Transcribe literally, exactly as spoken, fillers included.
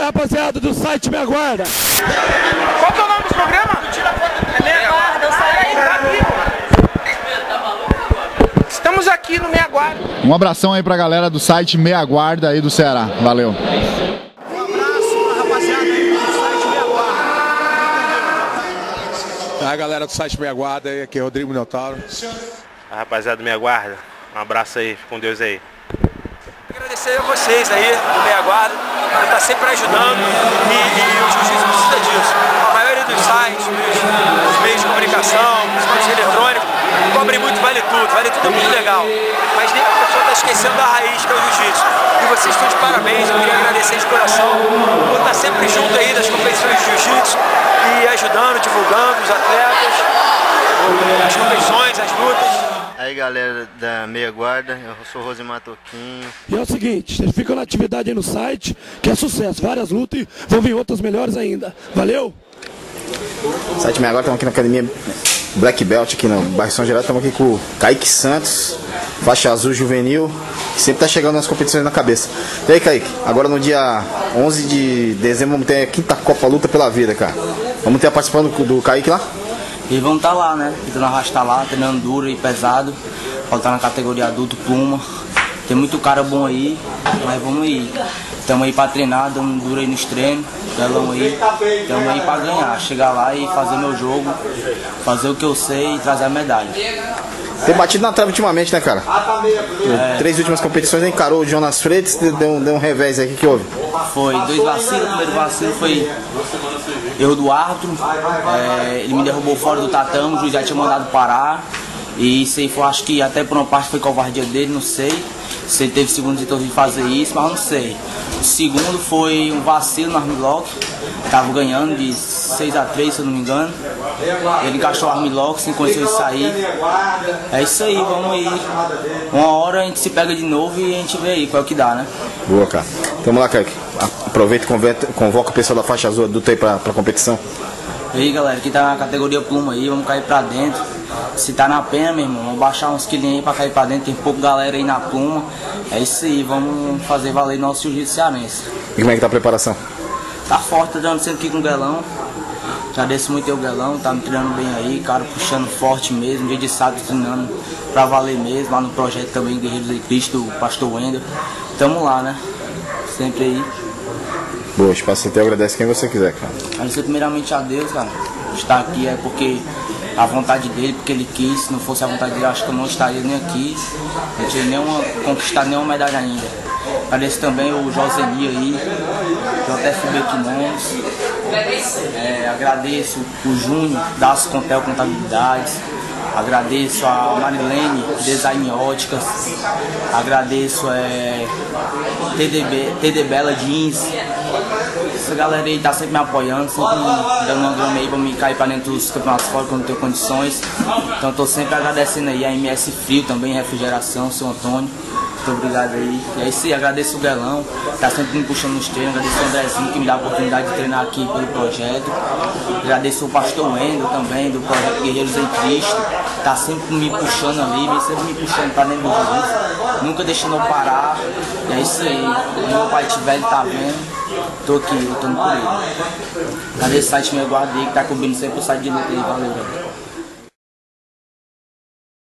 rapaziada do site Me Aguarda. Qual que é o nome do programa? É Me Aguarda, eu saí aí, tá aqui. Estamos aqui no Me Aguarda. Um abração aí pra galera do site Me Aguarda aí do Ceará. Valeu. Um abraço, rapaziada aí do site Me Aguarda. A galera do site Me Aguarda aí, aqui é Rodrigo Minotauro. A rapaziada do Me Aguarda, um abraço aí, fica com Deus aí. Agradecer a vocês aí do Me Aguarda, por estar sempre ajudando e, e o Jiu-Jitsu precisa disso. A maioria dos sites, dos, dos meios de comunicação, principalmente eletrônico, cobre muito Vale Tudo, Vale Tudo é muito legal, mas nem a pessoa está esquecendo da raiz que é o Jiu-Jitsu. E vocês estão de parabéns, eu queria agradecer de coração por estar sempre junto aí das competições de Jiu-Jitsu e ajudando, divulgando os atletas, as competições, as lutas. Aí galera da Me Aguarda, eu sou Rosimar Toquinho. E é o seguinte, vocês ficam na atividade aí no site, que é sucesso, várias lutas e vão vir outras melhores ainda. Valeu! Site Me Aguarda, estamos aqui na academia Black Belt, aqui no bairro São Geraldo. Estamos aqui com o Kaique Santos, faixa azul juvenil, que sempre está chegando nas competições na cabeça. E aí, Kaique, agora no dia onze de dezembro vamos ter a quinta Copa Luta pela Vida, cara. Vamos ter a participação do, do Kaique lá? E vamos estar tá lá, né? Tentando arrastar lá, treinando duro e pesado. Faltar na categoria adulto Pluma. Tem muito cara bom aí, mas vamos aí. Estamos aí pra treinar, dando duro aí nos treinos. Vamos aí. Estamos aí pra ganhar. Chegar lá e fazer meu jogo, fazer o que eu sei e trazer a medalha. Tem batido na trave ultimamente, né, cara? É. Três últimas competições, encarou o Jonas Freitas, deu, deu um revés aí. O que, que houve? Foi dois vacilos. O primeiro vacilo foi erro do árbitro. É, ele me derrubou fora do tatame, o juiz já tinha mandado parar. E isso aí foi, acho que até por uma parte foi covardia dele, não sei. Se ele teve segundos então de fazer isso, mas não sei. O segundo foi um vacilo no armlock. Tava ganhando de seis a três, se eu não me engano. Ele encaixou o armlock sem condições de sair. É isso aí, vamos aí. Uma hora a gente se pega de novo e a gente vê aí qual é o que dá, né? Boa, cara. Vamos lá, Kaique. Aproveita e convoca o pessoal da faixa azul adulta aí pra, pra competição. E aí, galera, que tá na categoria Pluma aí, vamos cair pra dentro. Se tá na pena, meu irmão, vamos baixar uns quilinhos aí pra cair pra dentro. Tem pouco galera aí na Pluma. É isso aí, vamos fazer valer nosso jiu-jitsu cearense. E como é que tá a preparação? Tá forte, tá dando sempre aqui com o Guelão. Agradeço muito aí o Guelão, tá me treinando bem aí, cara, puxando forte mesmo, dia de sábado treinando pra valer mesmo, lá no projeto também Guerreiros de Cristo, do Pastor Wendel. Tamo lá, né? Sempre aí. Boa, espaço teu, agradece quem você quiser, cara. Agradecer primeiramente a Deus, cara. Estar aqui é porque a vontade dele, porque ele quis. Se não fosse a vontade dele, acho que eu não estaria nem aqui. Não tinha nenhuma, conquistado nenhuma medalha ainda. Agradeço também o Joseni aí, J F B Quinones. É, agradeço o Júnior, da Contel Contabilidades. Agradeço a Marilene, Design Óticas. Agradeço é, T D B, T D Bela Jeans. Essa galera aí tá sempre me apoiando, sempre me dando uma grama aí pra me cair pra dentro dos campeonatos fora quando eu tenho condições. Então tô sempre agradecendo aí a M S Frio também, Refrigeração, seu Antônio. Muito obrigado aí. E é isso aí, agradeço o Guelão, tá sempre me puxando nos treinos. Agradeço o Andrezinho que me dá a oportunidade de treinar aqui pelo projeto. Agradeço o Pastor Wendel também, do projeto Guerreiros em Cristo. Tá sempre me puxando ali, vem sempre me puxando pra dentro do jiu-jitsu. Nunca deixando eu parar. E é isso aí. Quando meu pai tiver, ele tá vendo. Tô aqui, lutando por ele. Agradeço o site Me Aguarda aí, que tá cobrindo sempre o site de luta aí. Valeu, velho.